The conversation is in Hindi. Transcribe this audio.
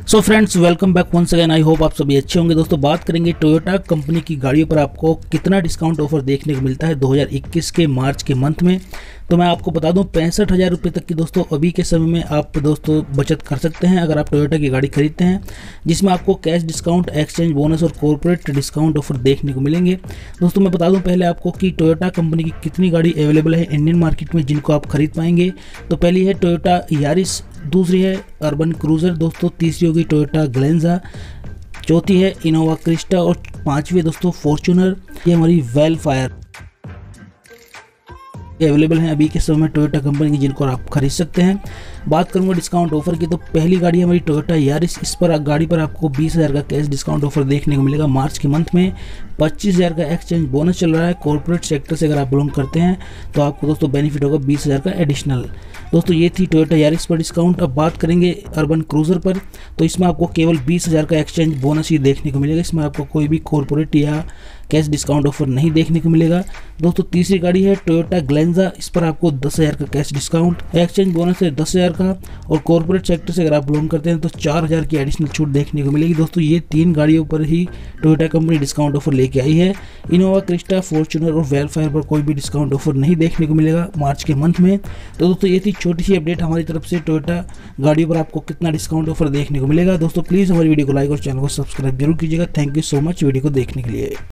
So friends, welcome back once again. I hope आप सभी अच्छे होंगे। दोस्तों, बात करेंगे टोयोटा कंपनी की गाड़ियों पर आपको कितना डिस्काउंट ऑफर देखने को मिलता है 2021 के मार्च के मंथ में। तो मैं आपको बता दूं 65,000 रुपये तक की दोस्तों अभी के समय में आप दोस्तों बचत कर सकते हैं अगर आप टोयोटा की गाड़ी खरीदते हैं, जिसमें आपको कैश डिस्काउंट, एक्सचेंज बोनस और कॉर्पोरेट डिस्काउंट ऑफर देखने को मिलेंगे। दोस्तों, मैं बता दूं पहले आपको कि टोयोटा कंपनी की कितनी गाड़ी अवेलेबल है इंडियन मार्केट में जिनको आप खरीद पाएंगे। तो पहली है टोयोटा यारिस, दूसरी है अर्बन क्रूज़र दोस्तों, तीसरी होगी टोयोटा ग्लेंजा, चौथी है इनोवा क्रिस्टा और पांचवी दोस्तों फॉर्च्यूनर। ये हमारी वेलफायर अवेलेबल हैं अभी के समय में टोयोटा कंपनी की, जिनको आप खरीद सकते हैं। बात करूंगा डिस्काउंट ऑफर की, तो पहली गाड़ी हमारी टोयोटा यारिस। इस पर गाड़ी पर आपको 20,000 का कैश डिस्काउंट ऑफर देखने को मिलेगा मार्च के मंथ में। 25,000 का एक्सचेंज बोनस चल रहा है। कॉर्पोरेट सेक्टर से अगर आप बिलोंग करते हैं तो आपको दोस्तों बेनिफिट होगा 20,000 का एडिशनल। दोस्तों, ये थी टोयोटा यारिस पर डिस्काउंट। अब बात करेंगे अर्बन क्रूज़र पर, तो इसमें आपको केवल 20,000 का एक्सचेंज बोनस ही देखने को मिलेगा। इसमें आपको कोई भी कॉर्पोरेट या कैश डिस्काउंट ऑफर नहीं देखने को मिलेगा। दोस्तों, तीसरी गाड़ी है टोयोटा ग्लेंजा। इस पर आपको 10,000 का कैश डिस्काउंट, एक्सचेंज बोनस है 10,000 का और कॉर्पोरेट सेक्टर से अगर आप बिलोंग करते हैं तो 4,000 की एडिशनल छूट देखने को मिलेगी। दोस्तों, ये 3 गाड़ियों पर ही टोयोटा कंपनी डिस्काउंट ऑफर लेके आई है। इनोवा क्रिस्टा, फॉर्च्यूनर और वेलफायर पर कोई भी डिस्काउंट ऑफर नहीं देखने को मिलेगा मार्च के मंथ में। तो दोस्तों, ये थी छोटी सी अपडेट हमारी तरफ से टोयोटा गाड़ियों पर आपको कितना डिस्काउंट ऑफर देखने को मिलेगा। दोस्तों, प्लीज़ हमारी वीडियो को लाइक और चैनल को सब्सक्राइब जरूर कीजिएगा। Thank you so much video को देखने के लिए।